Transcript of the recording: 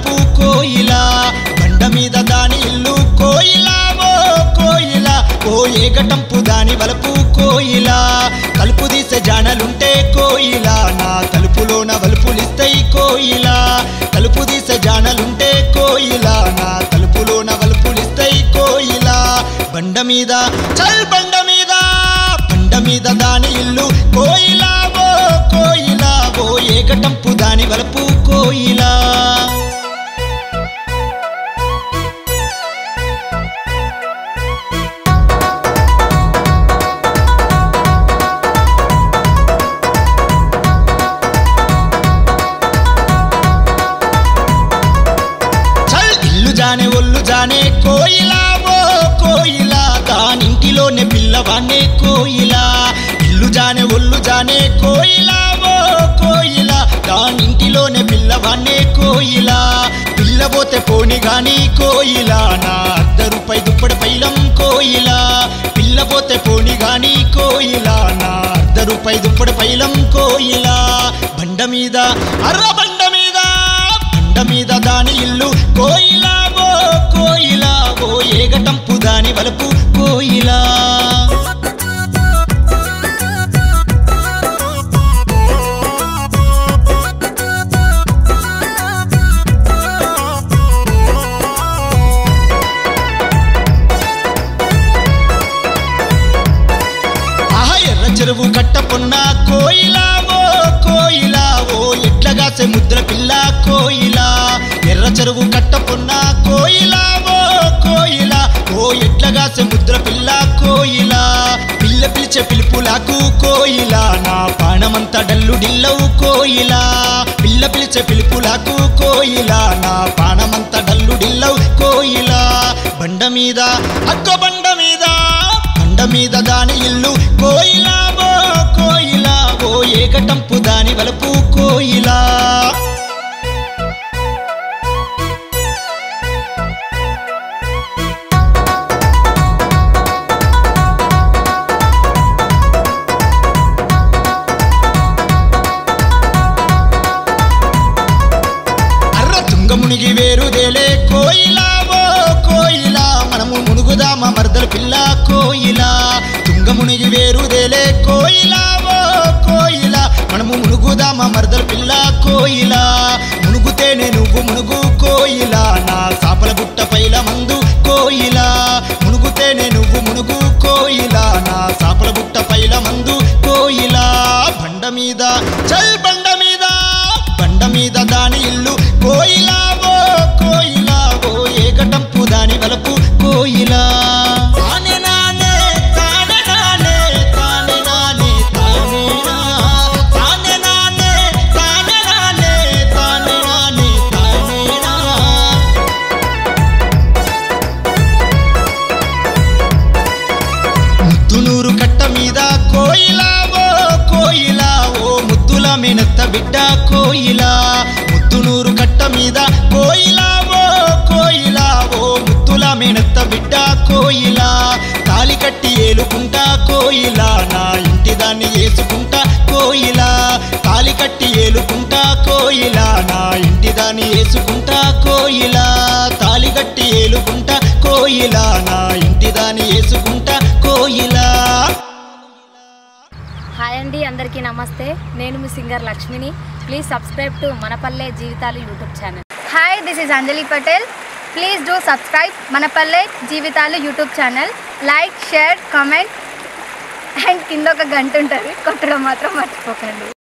వలపు కోయిలా బండ మీద దాని ఇల్లు కోయిలా ఓ కోయిలా ఓ ఏకటంపు దాని వలపు కోయిలా కలుపు తీసే జానలుంటే కోయిలా నా తలుపులోన వలుపులిస్తాయి కోయిలా కలుపు తీసే జానలుంటే కోయిలా నా తలుపులోన వలుపులిస్తాయి కోయిలా బండ మీద చల్ బండ మీద దాని ఇల్లు కోయిలా ఓ కోయిలా ఓ ఏకటంపు దాని వలపు కోయిలా చల్ ఇల్లు జానే ఒళ్ళు జానే కోయిలా ఓ కోయిలా దానింటిలోనే పిల్లవాన్నే కోయిలా ఇల్లు జానే ఒళ్ళు జానే కోయిలా ఓ కోయిలా దానింటిలోనే పిల్లవాన్నే కోయిలా పిల్లబోతే పోని గాని కోయిలా నా ₹1 దుప్పటి పైలం కోయిలా పిల్లబోతే పోని గాని కోయిలా నా ₹1 దుప్పటి పైలం కోయిలా బండ మీద అర్ర బండ మీద దాని ఇల్లు కోయిలా ఓ కోయిలా ఓ ఏగటంపు దాని వలపు కోయిలా చెరువు కట్ట పొన్న కోయిలా ఓ కోయిలా ఓ ఎట్లగాసే ముద్ర పిల్ల కోయిలా ఎర్ర చెరువు కట్ట పొన్న కోయిలా ఓ కోయిలా ఓ ఎట్లగాసే ముద్ర పిల్ల కోయిలా పిల్ల పిలిచే పిలుపులకు కోయిలా నా పాణమంతా డల్లు డిల్లవు కోయిలా పిల్ల పిలిచే పిలుపులకు కోయిలా నా పాణమంతా డల్లు డిల్లవు కోయిలా బండ మీద అక్కో బండ మీద దాని ఇల్లు కోయిలా ఓ కోయిలా ఓ ఏకటంపు దాని వలపు కోయిలా అర్ర తుంగ మునిగి వేరుదేలే కోయిలా ఓ కోయిలా మనము మునుగుదామా మరదల పిల్ల కోయిలా తుంగ మునిగి వేరుదేలే కోయిలా ఓ కోయిలా మనము మునుగుదామా మరదల పిల్ల కోయిలా మునుగుతేనే నువ్వు మునుగు కోయిలా నా సాపల బుట్ట పైల మందు కోయిలా మునుగుతేనే నువ్వు మునుగు కోయిలా నా సాపల బుట్ట పైల మందు కోయిలా బండ మీద చల్ బండ మీద దాని ఇల్లు కోయిలా ఓ కోయిలా ఓ ఏకటంపు దాని వలపు కోయిలా ముద్దునూరు కట్ట మీద కోయిలా ఓ కోయిలా ఓ ముద్దుల మేనత్త బిడ్డ కోయిలా ముద్దునూరు కట్ట మీద కోయిలా ఓ కోయిలా ఓ ముద్దుల మేనత్త బిడ్డ కోయిలా తాలి కట్టి ఏలుకుంటా కోయిలా నా ఇంటి దాన్ని వేసుకుంటా కోయిలా తాలి కట్టి ఏలుకుంటా కోయిలా నా ఇంటి దాన్ని వేసుకుంటా కోయిలా తాలి కట్టి ఏలుకుంటా కోయిలా నా ఇంటి దాన్ని వేసుకుంటా కోయిలా హాయ్ అండి అందరికీ నమస్తే నేను మీ సింగర్ లక్ష్మిని ప్లీజ్ సబ్స్క్రైబ్ టు మనపల్లె జీవితాలు YouTube channel hi this is Anjali Patel please do subscribe మనపల్లె జీవితాలు YouTube channel like share comment and కింద ఒక గంట ఉంటుంది కొట్టడం మాత్రం మర్చిపోకండి